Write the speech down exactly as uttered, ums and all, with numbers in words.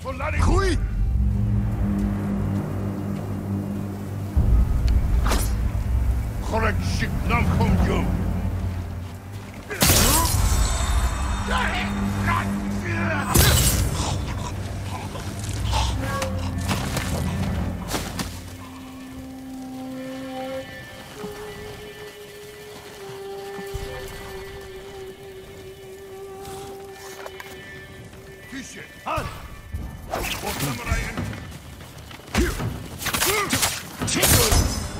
Chuj! Chorek nam chomdzią. Küche! Halt! Wo kann man rein?